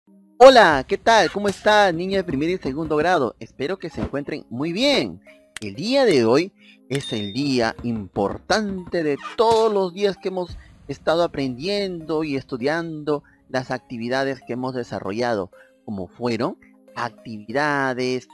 Hola, ¿qué tal? ¿Cómo está, niña de primer y segundo grado? Espero que se encuentren muy bien. El día de hoy es el día importante de todos los días que hemos estado aprendiendo y estudiando las actividades que hemos desarrollado, como fueron actividades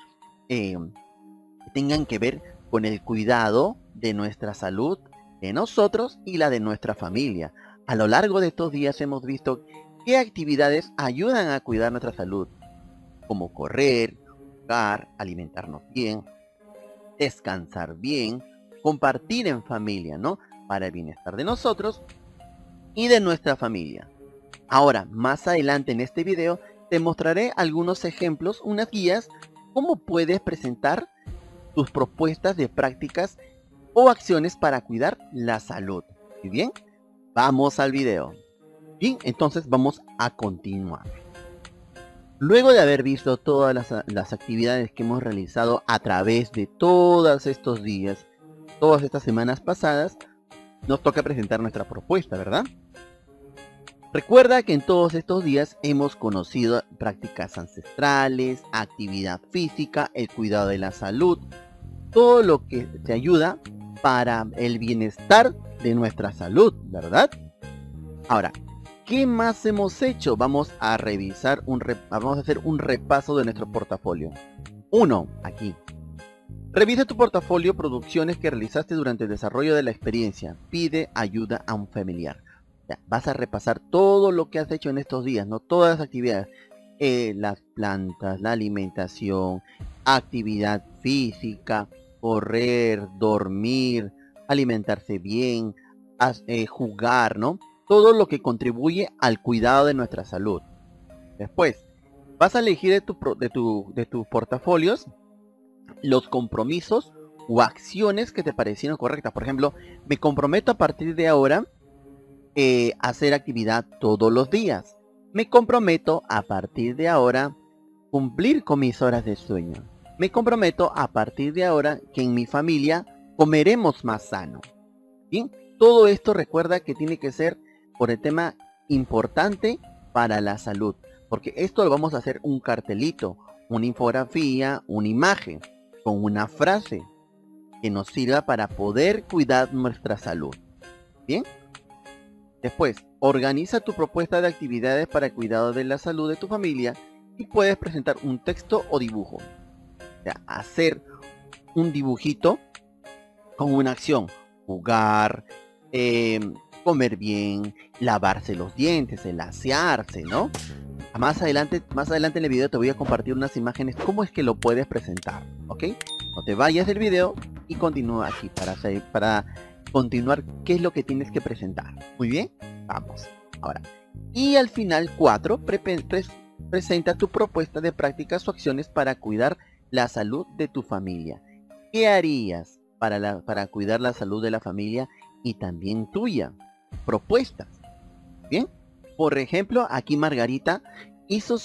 que tengan que ver con el cuidado de nuestra salud, de nosotros y la de nuestra familia. A lo largo de estos días hemos visto qué actividades ayudan a cuidar nuestra salud, como correr, jugar, alimentarnos bien, descansar bien, compartir en familia, ¿no? Para el bienestar de nosotros y de nuestra familia. Ahora, más adelante en este video, te mostraré algunos ejemplos, unas guías, cómo puedes presentar tus propuestas de prácticas o acciones para cuidar la salud. ¿Muy bien? Vamos al video. Bien, entonces vamos a continuar. Luego de haber visto todas las actividades que hemos realizado a través de todos estos días, todas estas semanas pasadas, nos toca presentar nuestra propuesta, ¿verdad? Recuerda que en todos estos días hemos conocido prácticas ancestrales, actividad física, el cuidado de la salud, todo lo que te ayuda para el bienestar de nuestra salud, ¿verdad? Ahora, ¿qué más hemos hecho? Vamos a revisar vamos a hacer un repaso de nuestro portafolio. 1. Aquí. Revisa tu portafolio producciones que realizaste durante el desarrollo de la experiencia. Pide ayuda a un familiar. Ya, vas a repasar todo lo que has hecho en estos días, ¿no? Todas las actividades. Las plantas, la alimentación, actividad física, correr, dormir, alimentarse bien, jugar, ¿no? Todo lo que contribuye al cuidado de nuestra salud. Después, vas a elegir de tus portafolios los compromisos o acciones que te parecieron correctas. Por ejemplo, me comprometo a partir de ahora a hacer actividad todos los días. Me comprometo a partir de ahora cumplir con mis horas de sueño. Me comprometo a partir de ahora que en mi familia comeremos más sano. Bien, todo esto recuerda que tiene que ser por el tema importante para la salud, porque esto lo vamos a hacer un cartelito, una infografía, una imagen, con una frase que nos sirva para poder cuidar nuestra salud. Bien, después, organiza tu propuesta de actividades para el cuidado de la salud de tu familia y puedes presentar un texto o dibujo. O sea, hacer un dibujito con una acción, jugar, comer bien, lavarse los dientes, el asearse, ¿no? Más adelante en el video te voy a compartir unas imágenes cómo es que lo puedes presentar, ¿ok? No te vayas del video y continúa aquí para continuar qué es lo que tienes que presentar. Muy bien, vamos. Ahora, y al final 4, presenta tu propuesta de prácticas o acciones para cuidar la salud de tu familia. ¿Qué harías para cuidar la salud de la familia y también tuya? Propuestas. Bien, por ejemplo, aquí Margarita hizo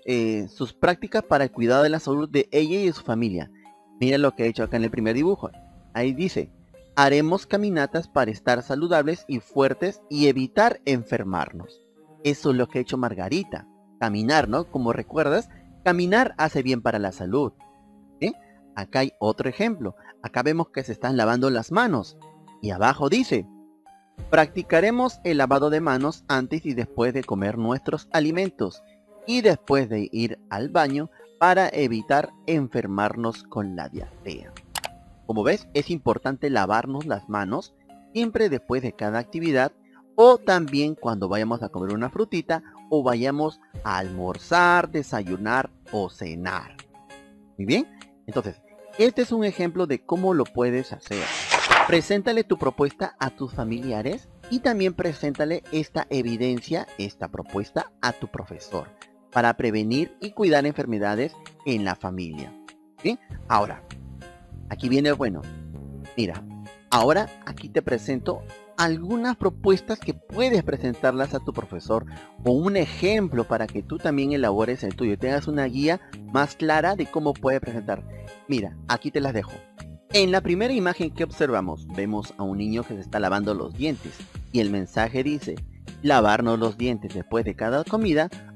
sus prácticas para el cuidado de la salud de ella y de su familia. Mira lo que he hecho acá en el primer dibujo. Ahí dice, haremos caminatas para estar saludables y fuertes y evitar enfermarnos. Eso es lo que ha hecho Margarita. Caminar, ¿no? Como recuerdas, caminar hace bien para la salud. ¿Sí? Acá hay otro ejemplo. Acá vemos que se están lavando las manos. Y abajo dice, practicaremos el lavado de manos antes y después de comer nuestros alimentos y después de ir al baño para evitar enfermarnos con la diarrea. Como ves, es importante lavarnos las manos siempre después de cada actividad o también cuando vayamos a comer una frutita o vayamos a almorzar, desayunar o cenar. Muy bien, entonces, este es un ejemplo de cómo lo puedes hacer. Preséntale tu propuesta a tus familiares y también preséntale esta evidencia, esta propuesta a tu profesor para prevenir y cuidar enfermedades en la familia. ¿Sí? Ahora, aquí viene bueno. Mira, ahora aquí te presento algunas propuestas que puedes presentarlas a tu profesor o un ejemplo para que tú también elabores el tuyo, tengas una guía más clara de cómo puedes presentar. Mira, aquí te las dejo. En la primera imagen que observamos, vemos a un niño que se está lavando los dientes y el mensaje dice, lavarnos los dientes después de cada comida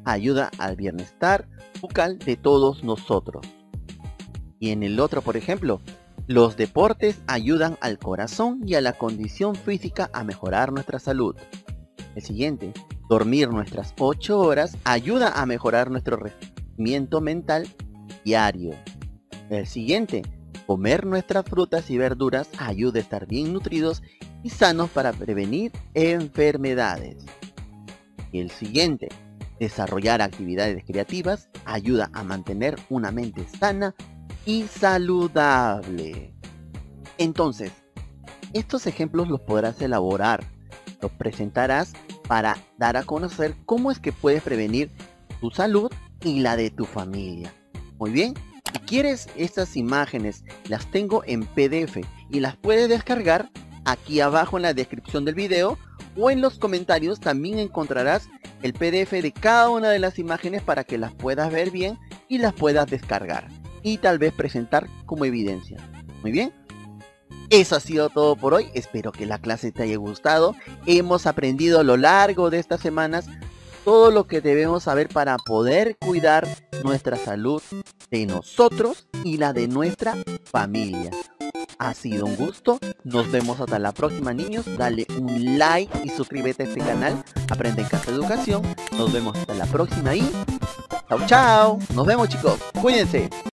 ayuda al bienestar bucal de todos nosotros. Y en el otro, por ejemplo, los deportes ayudan al corazón y a la condición física a mejorar nuestra salud. El siguiente, dormir nuestras 8 horas ayuda a mejorar nuestro rendimiento mental diario. El siguiente, comer nuestras frutas y verduras ayuda a estar bien nutridos y sanos para prevenir enfermedades. Y el siguiente, desarrollar actividades creativas ayuda a mantener una mente sana y saludable. Entonces, estos ejemplos los podrás elaborar, los presentarás para dar a conocer cómo es que puedes prevenir tu salud y la de tu familia. Muy bien, si quieres estas imágenes, las tengo en PDF y las puedes descargar aquí abajo en la descripción del video, o en los comentarios también encontrarás el PDF de cada una de las imágenes para que las puedas ver bien y las puedas descargar y tal vez presentar como evidencia. Muy bien, eso ha sido todo por hoy. Espero que la clase te haya gustado. Hemos aprendido a lo largo de estas semanas todo lo que debemos saber para poder cuidar nuestra salud de nosotros y la de nuestra familia. Ha sido un gusto. Nos vemos hasta la próxima, niños. Dale un like y suscríbete a este canal. Aprende en Casa Educación. Nos vemos hasta la próxima y chao, chao. Nos vemos, chicos. Cuídense.